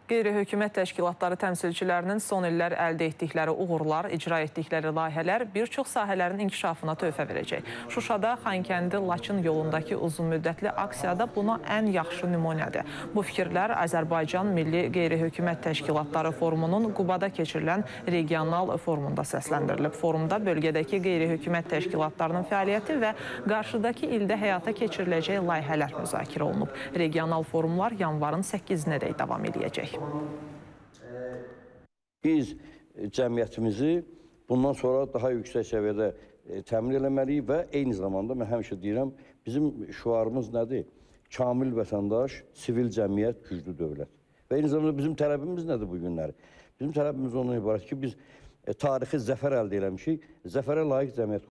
Qeyri-hökumət təşkilatları təmsilçilərinin son illər əldə etdikləri uğurlar, icra etdikləri layihələr bir çox sahələrin inkişafına töhfə verəcək. Şuşada Xankəndi-Laçın yolundakı uzunmüddətli aksiyada buna ən yaxşı nümunədir. Bu fikirlər Azərbaycan Milli Qeyri-hökumət Təşkilatları Forumunun Qubada keçirilən regional forumunda səsləndirilib. Forumda bölgədəki qeyri-hökumət təşkilatlarının fəaliyyəti və qarşıdakı ildə həyata keçiriləcək layihələr müzakirə olunub. Regional forumlar yanvarın 8-nədək davam edəcək. Biz cəmiyyətimizi bundan sonra daha yüksək səviyyədə təmin eləməliyik və eyni zamanda mən həmişə deyirəm, bizim şüarımız nədir? Kamil vətəndaş, sivil cəmiyyət, güclü dövlət. Və eyni zamanda bizim tələbimiz nədir bu günləri? Bizim tələbimiz ondan ibarət ki, biz tarixi zəfər əldə eləmişik, zəfərə layiq cəmiyyət